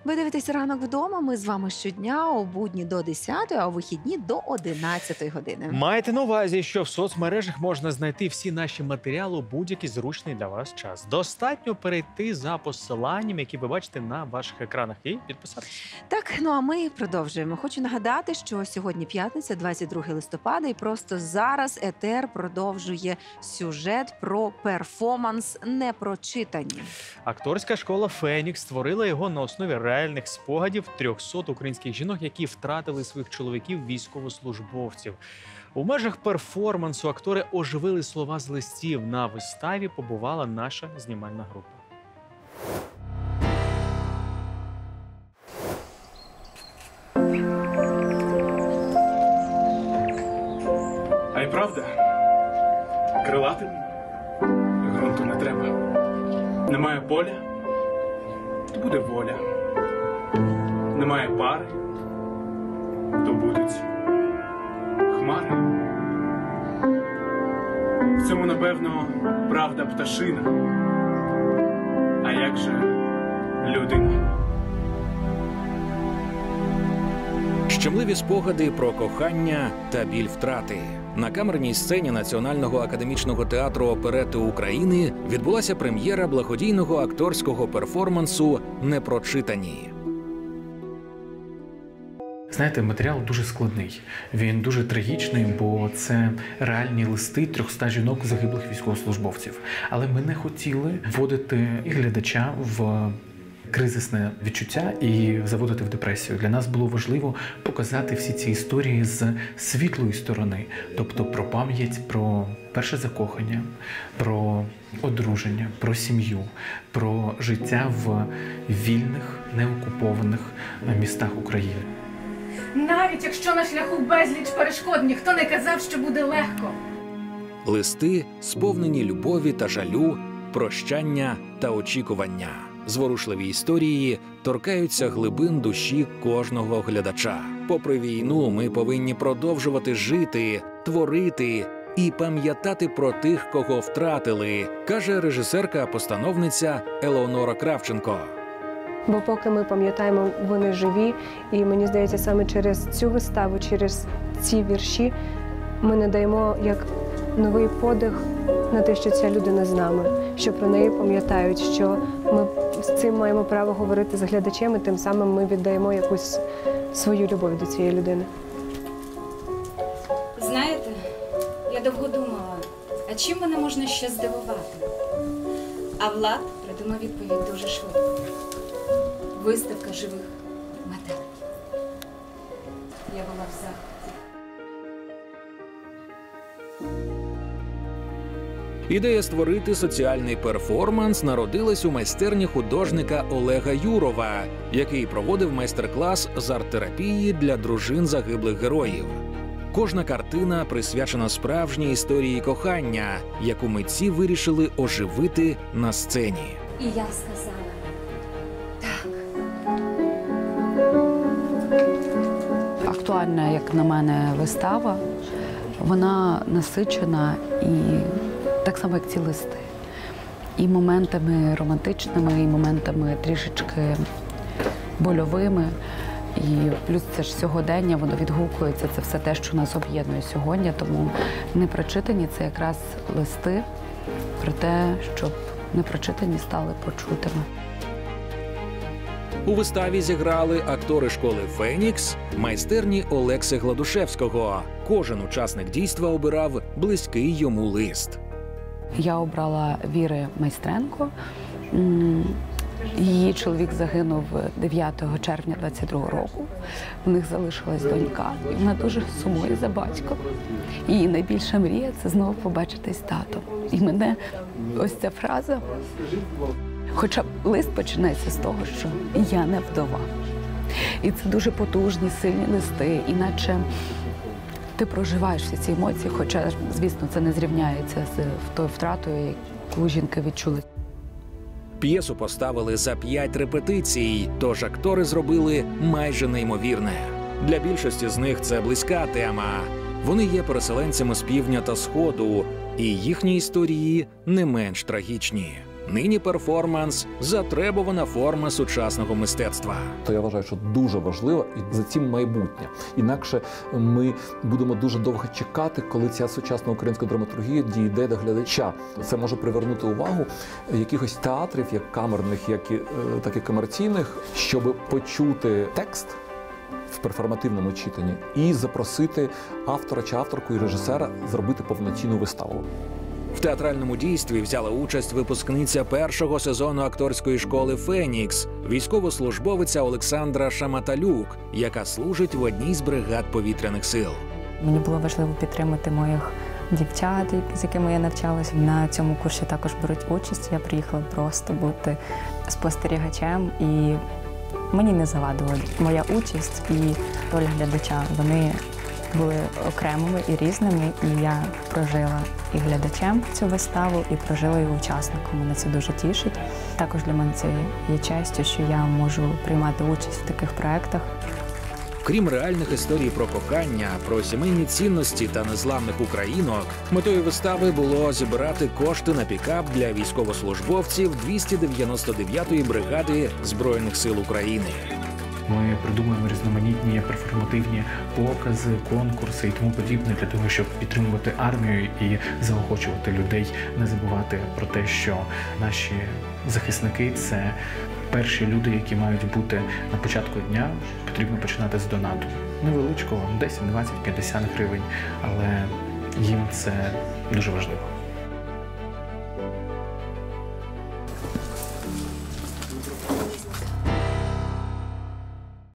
Ви дивитесь «Ранок вдома». Ми з вами щодня у будні до 10, а у вихідні до 11 години. Майте на увазі, що в соцмережах можна знайти всі наші матеріали у будь-який зручний для вас час. Достатньо перейти за посиланням, які ви бачите на ваших екранах, і підписатися. Так, ну а ми продовжуємо. Хочу нагадати, що сьогодні п'ятниця, 22 листопада, і просто зараз ЕТР продовжує сюжет про перформанс «Непрочитані». Акторська школа «Фенікс» створила його на основі реальних спогадів 300 українських жінок, які втратили своїх чоловіків військовослужбовців. У межах перформансу актори оживили слова з листів. На виставі побувала наша знімальна група. А й правда, крилатим ґрунту не треба. Немає поля, то буде воля. Немає пари, то будуть хмари. В цьому, напевно, правда пташина. А як же людина? Щемливі спогади про кохання та біль втрати. На камерній сцені Національного академічного театру оперети України відбулася прем'єра благодійного акторського перформансу «Непрочитані». Знаєте, матеріал дуже складний, він дуже трагічний, бо це реальні листи 300 жінок загиблих військовослужбовців. Але ми не хотіли вводити і глядача в кризисне відчуття і заводити в депресію. Для нас було важливо показати всі ці історії з світлої сторони, тобто про пам'ять, про перше закохання, про одруження, про сім'ю, про життя в вільних, неокупованих містах України. Навіть якщо на шляху безліч перешкод, ніхто не казав, що буде легко. Листи, сповнені любові та жалю, прощання та очікування. Зворушливі історії торкаються глибин душі кожного глядача. Попри війну, ми повинні продовжувати жити, творити і пам'ятати про тих, кого втратили, каже режисерка-постановниця Елеонора Кравченко. Бо поки ми пам'ятаємо, вони живі, і мені здається, саме через цю виставу, через ці вірші ми надаємо як новий подих на те, що ця людина з нами, що про неї пам'ятають, що ми з цим маємо право говорити з глядачем, і тим самим ми віддаємо якусь свою любов до цієї людини. Знаєте, я довго думала, а чим мене можна ще здивувати? А Влад придумав відповідь дуже швидко. Виставка живих метеликів. Я була в захваті. Ідея створити соціальний перформанс народилась у майстерні художника Олега Юрова, який проводив майстер-клас з арт-терапії для дружин загиблих героїв. Кожна картина присвячена справжній історії кохання, яку митці вирішили оживити на сцені. І я сказала так. Актуальна, як на мене, вистава. Вона насичена і так само, як ці листи. І моментами романтичними, і моментами трішечки больовими. І плюс це ж сьогодення, воно відгукується, це все те, що нас об'єднує сьогодні. Тому непрочитані – це якраз листи про те, щоб непрочитані стали почутими. У виставі зіграли актори школи «Фенікс», майстерні Олекси Гладушевського. Кожен учасник дійства обирав близький йому лист. Я обрала Віри Майстренко. Її чоловік загинув 9 червня 22-го року. У них залишилась донька, і вона дуже сумує за батьком. Її найбільша мрія – це знову побачитись з татом. І мене ось ця фраза, хоча лист починається з того, що «я не вдова». І це дуже потужні, сильні листи, іначе ти проживаєш всі ці емоції, хоча, звісно, це не зрівняється з тою втратою, яку жінки відчули. П'єсу поставили за 5 репетицій, тож актори зробили майже неймовірне. Для більшості з них це близька тема. Вони є переселенцями з півдня та сходу, і їхні історії не менш трагічні. Нині перформанс – затребувана форма сучасного мистецтва. То я вважаю, що дуже важливо і за цим майбутнє. Інакше ми будемо дуже довго чекати, коли ця сучасна українська драматургія дійде до глядача. Це може привернути увагу якихось театрів, як камерних, так і комерційних, щоб почути текст в перформативному читанні і запросити автора чи авторку і режисера зробити повноцінну виставу. В театральному дійстві взяла участь випускниця першого сезону акторської школи «Фенікс», військовослужбовиця Олександра Шаматалюк, яка служить в одній з бригад повітряних сил. Мені було важливо підтримати моїх дівчат, з якими я навчалась. На цьому курсі також беруть участь. Я приїхала просто бути спостерігачем, і мені не завадила моя участь і роль глядача. Вони були окремими і різними, і я прожила і глядачем цю виставу, і прожила і учасником. Мене це дуже тішить. Також для мене це є честю, що я можу приймати участь в таких проєктах. Крім реальних історій про кохання, про сімейні цінності та незламних українок, метою вистави було зібрати кошти на пікап для військовослужбовців 299-ї бригади Збройних сил України. Ми придумуємо різноманітні перформативні покази, конкурси і тому подібне для того, щоб підтримувати армію і заохочувати людей, не забувати про те, що наші захисники – це перші люди, які мають бути на початку дня. Потрібно починати з донату. Невеличкого, 10, 20, 50 гривень, але їм це дуже важливо.